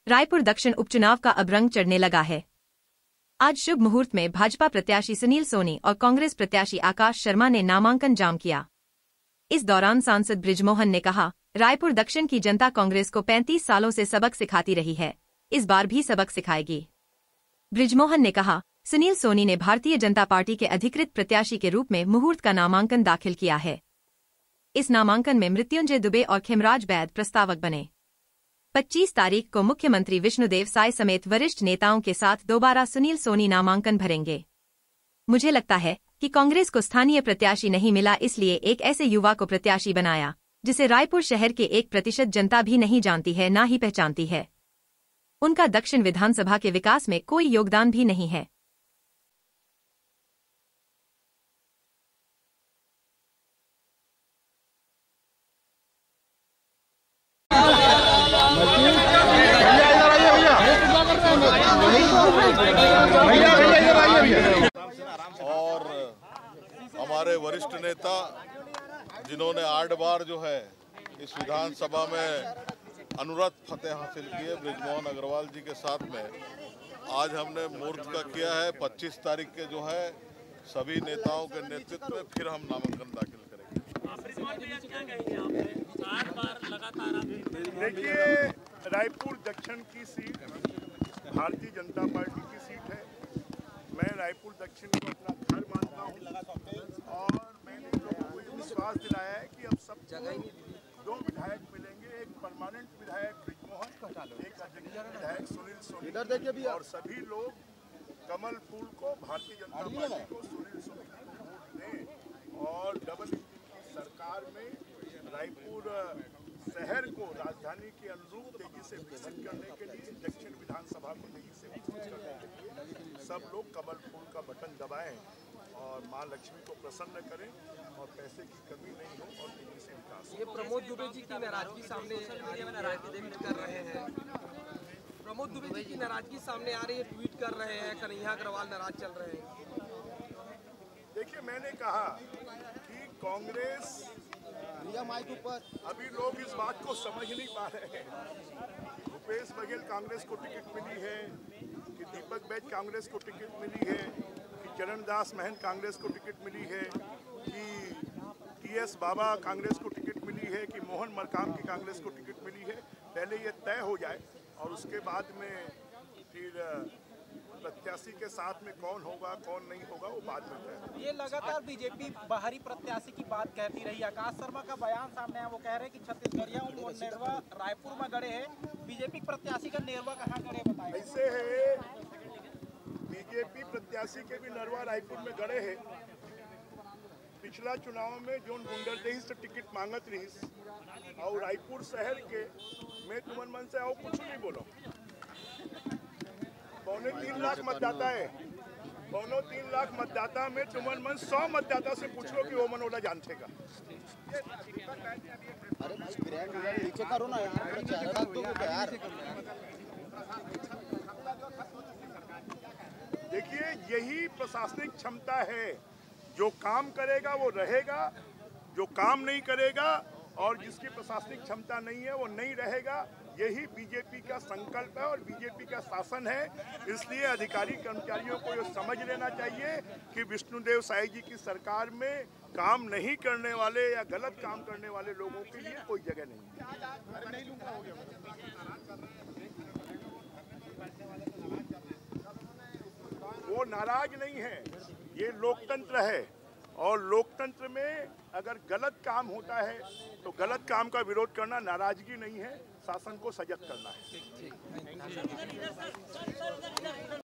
रायपुर दक्षिण उपचुनाव का अब रंग चढ़ने लगा है। आज शुभ मुहूर्त में भाजपा प्रत्याशी सुनील सोनी और कांग्रेस प्रत्याशी आकाश शर्मा ने नामांकन जाम किया। इस दौरान सांसद बृजमोहन ने कहा, रायपुर दक्षिण की जनता कांग्रेस को 35 सालों से सबक सिखाती रही है, इस बार भी सबक सिखाएगी। बृजमोहन ने कहा, सुनील सोनी ने भारतीय जनता पार्टी के अधिकृत प्रत्याशी के रूप में मुहूर्त का नामांकन दाखिल किया है। इस नामांकन में मृत्युंजय दुबे और खेमराज बैद प्रस्तावक बने। 25 तारीख को मुख्यमंत्री विष्णुदेव साय समेत वरिष्ठ नेताओं के साथ दोबारा सुनील सोनी नामांकन भरेंगे। मुझे लगता है कि कांग्रेस को स्थानीय प्रत्याशी नहीं मिला, इसलिए एक ऐसे युवा को प्रत्याशी बनाया जिसे रायपुर शहर के 1% जनता भी नहीं जानती है, ना ही पहचानती है। उनका दक्षिण विधानसभा के विकास में कोई योगदान भी नहीं है। और हमारे वरिष्ठ नेता जिन्होंने 8 बार जो है इस विधानसभा में अनुरत फतेह हासिल किए, बृजमोहन अग्रवाल जी के साथ में आज हमने मुहूर्त का किया है। 25 तारीख के जो है सभी नेताओं के नेतृत्व में फिर हम नामांकन दाखिल करेंगे। देखिए, रायपुर दक्षिण की सीट भारतीय जनता पार्टी की सीट है। मैं रायपुर दक्षिण को अपना घर मानता हूँ और मैंने लोगों को ये विश्वास दिलाया है कि अब सब जगह 2 विधायक मिलेंगे, एक परमानेंट विधायक बृजमोहन, एक अध्यक्ष विधायक सुनील सोनी, और सभी लोग कमल फूल को भारतीय जनता पार्टी को सुनील सोनी को वोट दें और डबल इंजन की सरकार में रायपुर शहर को राजधानी के अनुरूप तेजी से विकसित करने के लिए, दक्षिण विधानसभा को तेजी से विकसित करने के लिए सब लोग कमल फूल का बटन दबाएं और मां लक्ष्मी को प्रसन्न करें और पैसे की कमी नहीं हो और तेजी से विकास। ये प्रमोद दुबे जी की नाराजगी सामने ट्वीट कर रहे हैं। प्रमोद दुबे जी की नाराजगी सामने आ रही है, ट्वीट कर रहे हैं, कन्हैया अग्रवाल नाराज चल रहे हैं। देखिए, मैंने कहा कि कांग्रेस अभी लोग इस बात को समझ नहीं पा रहे हैं। भूपेश बघेल कांग्रेस को टिकट मिली है, कि दीपक बैज कांग्रेस को टिकट मिली है, कि चरणदास महंत कांग्रेस को टिकट मिली है, कि टीएस बाबा कांग्रेस को टिकट मिली है, कि मोहन मरकाम की कांग्रेस को टिकट मिली है। पहले ये तय हो जाए और उसके बाद में फिर प्रत्याशी के साथ में कौन होगा कौन नहीं होगा वो बाद में तय। ये लगातार बीजेपी बाहरी प्रत्याशी की बात कहती रही। आकाश शर्मा का बयान सामने आया, वो कह रहे हैं कि छत्तीसगढ़िया नेरवा रायपुर में गड़े हैं, बीजेपी प्रत्याशी का नेरवा कहाँ गड़े बताएं। ऐसे है, बीजेपी प्रत्याशी के भी नरवा रायपुर में गड़े हैं। पिछला चुनाव में जोन गुंडरदेही से टिकट मांगत रही और रायपुर शहर के मैं तुमन मन से आओ कुछ नहीं बोलो। 3.25 लाख मतदाता है, 3.25 लाख मतदाता में तुमन मन 100 मतदाता से पूछ लो कि वो मनोला जानते का। देखिए, यही प्रशासनिक क्षमता है। जो काम करेगा वो रहेगा, जो काम नहीं करेगा और जिसकी प्रशासनिक क्षमता नहीं है वो नहीं रहेगा। यही बीजेपी का संकल्प है और बीजेपी का शासन है। इसलिए अधिकारी कर्मचारियों को ये समझ लेना चाहिए कि विष्णुदेव साय जी की सरकार में काम नहीं करने वाले या गलत काम करने वाले लोगों के लिए कोई जगह नहीं है। वो नाराज नहीं है, ये लोकतंत्र है और लोकतंत्र में अगर गलत काम होता है तो गलत काम का विरोध करना नाराजगी नहीं है, शासन को सजग करना है।